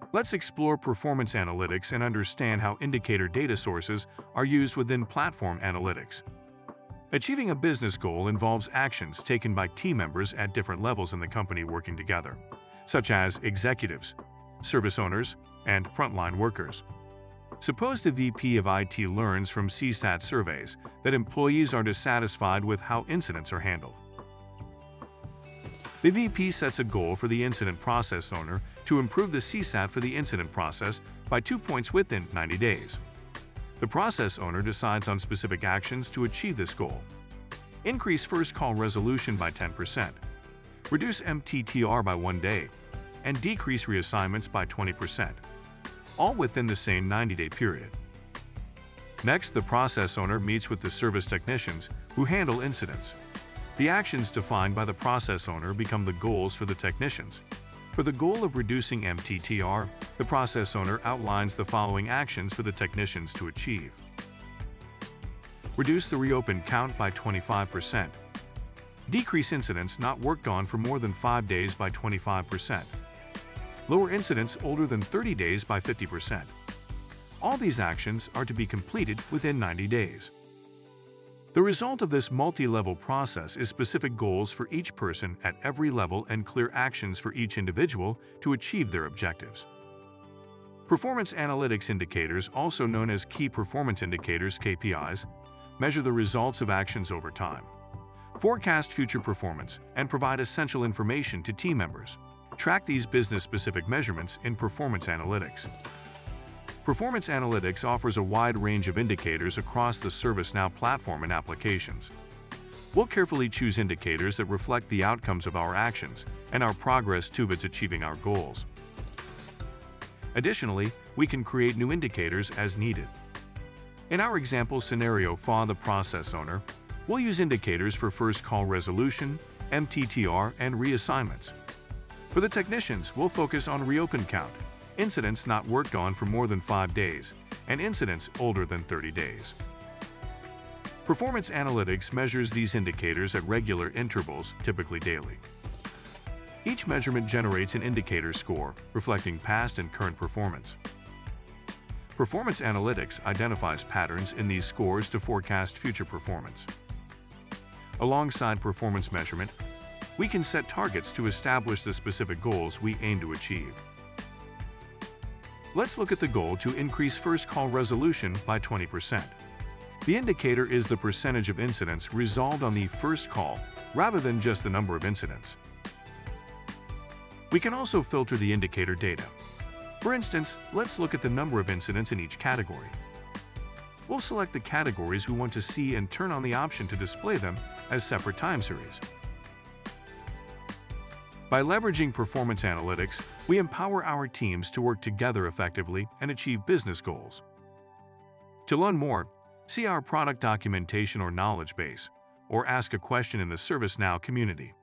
Let's explore performance analytics and understand how indicator data sources are used within platform analytics. Achieving a business goal involves actions taken by team members at different levels in the company working together, such as executives, service owners, and frontline workers. Suppose the VP of IT learns from CSAT surveys that employees are dissatisfied with how incidents are handled. The VP sets a goal for the incident process owner to improve the CSAT for the incident process by 2 points within 90 days. The process owner decides on specific actions to achieve this goal. Increase first call resolution by 10%, reduce MTTR by 1 day, and decrease reassignments by 20%, all within the same 90-day period. Next, the process owner meets with the service technicians who handle incidents. The actions defined by the process owner become the goals for the technicians. For the goal of reducing MTTR, the process owner outlines the following actions for the technicians to achieve. Reduce the reopen count by 25%. Decrease incidents not worked on for more than 5 days by 25%. Lower incidents older than 30 days by 50%. All these actions are to be completed within 90 days. The result of this multi-level process is specific goals for each person at every level and clear actions for each individual to achieve their objectives. Performance analytics indicators, also known as key performance indicators (KPIs), measure the results of actions over time, forecast future performance, and provide essential information to team members. Track these business-specific measurements in performance analytics. Performance analytics offers a wide range of indicators across the ServiceNow platform and applications. We'll carefully choose indicators that reflect the outcomes of our actions and our progress towards achieving our goals. Additionally, we can create new indicators as needed. In our example scenario for the process owner, we'll use indicators for first call resolution, MTTR, and reassignments. For the technicians, we'll focus on reopen count, incidents not worked on for more than 5 days, and incidents older than 30 days. Performance analytics measures these indicators at regular intervals, typically daily. Each measurement generates an indicator score, reflecting past and current performance. Performance analytics identifies patterns in these scores to forecast future performance. Alongside performance measurement, we can set targets to establish the specific goals we aim to achieve. Let's look at the goal to increase first call resolution by 20%. The indicator is the percentage of incidents resolved on the first call rather than just the number of incidents. We can also filter the indicator data. For instance, let's look at the number of incidents in each category. We'll select the categories we want to see and turn on the option to display them as separate time series. By leveraging performance analytics, we empower our teams to work together effectively and achieve business goals. To learn more, see our product documentation or knowledge base, or ask a question in the ServiceNow community.